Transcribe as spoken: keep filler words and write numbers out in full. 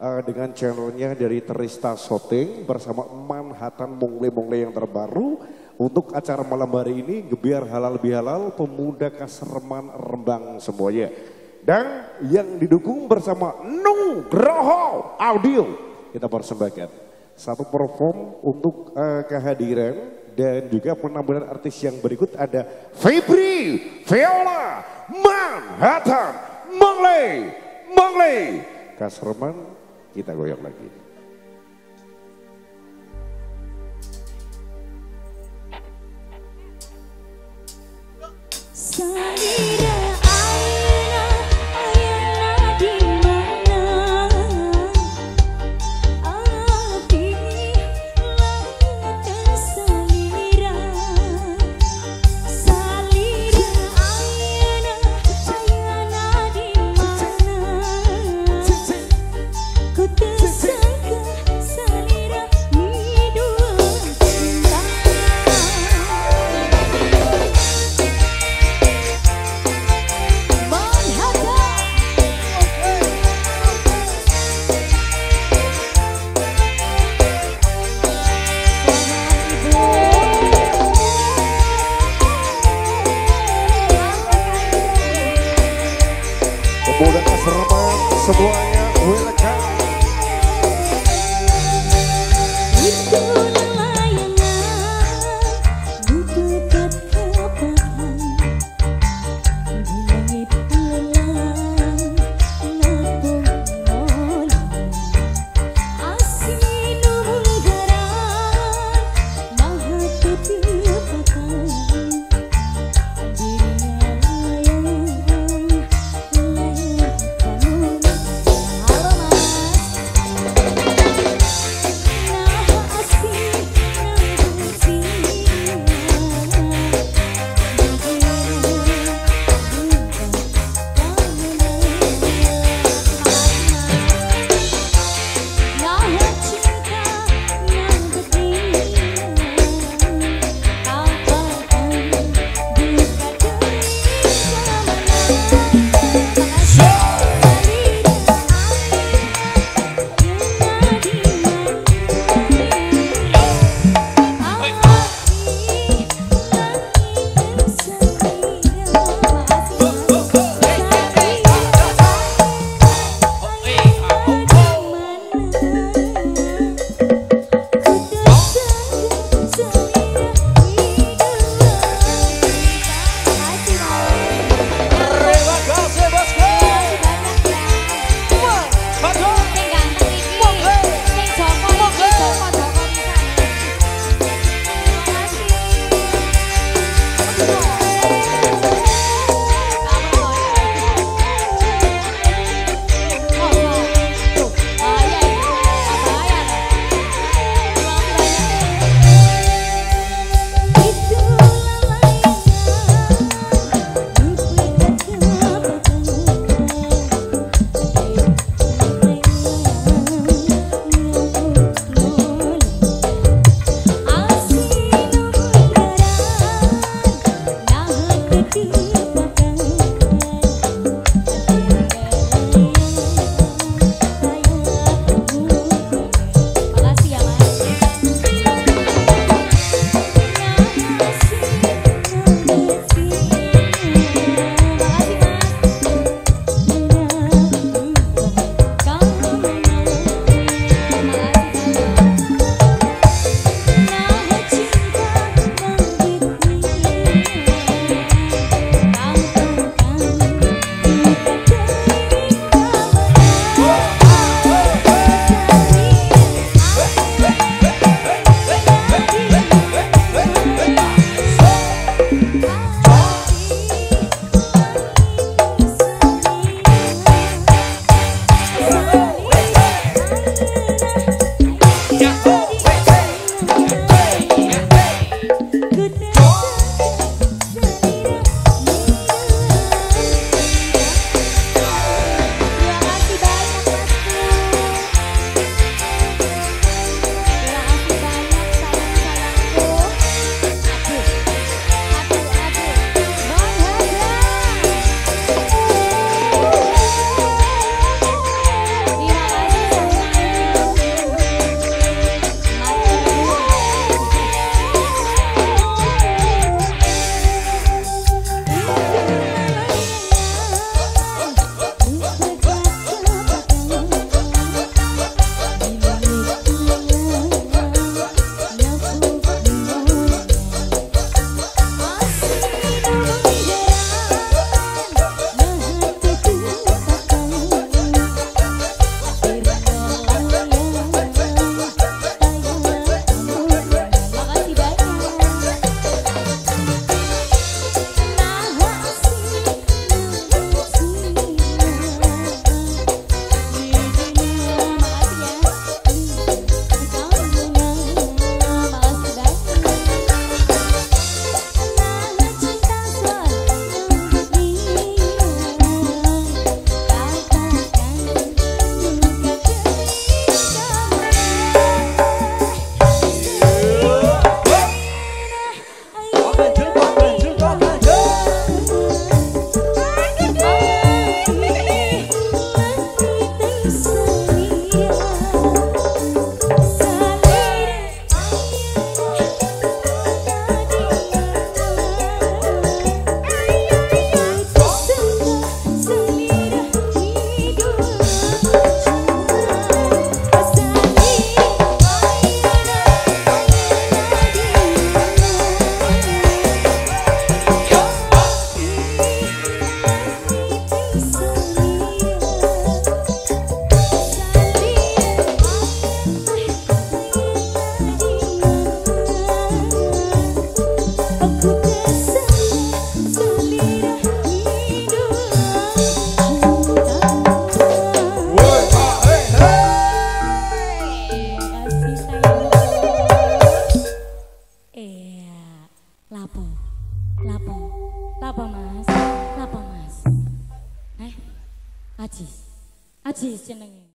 uh, dengan channelnya dari Terista Shooting bersama Manhattan Mongle-Mongle yang terbaru. Untuk acara malam hari ini Gebiar Halal Bihalal Pemuda Kasreman Rembang semuanya. Dan yang didukung bersama Nugroho Audio kita persembahkan satu perform untuk uh, kehadiran dan juga penampilan artis yang berikut ada Febri Viola Manhattan Mongle Mongle Kasreman, kita goyang lagi. Salira ayana, ayana di mana? Api langit salira, salira ayana, ayana di mana? Ku tersangka salira hidup cinta. Pemuda Kasreman semuanya welcome. Itu layangan butuh kepakan di langit lelang ngapung nolak asin umgaran maha kepakan dirinya layang layang kamu. Halo Mas. Lapo, lapo, lapo mas, lapo mas. Eh, Ajis, Ajis jenenge.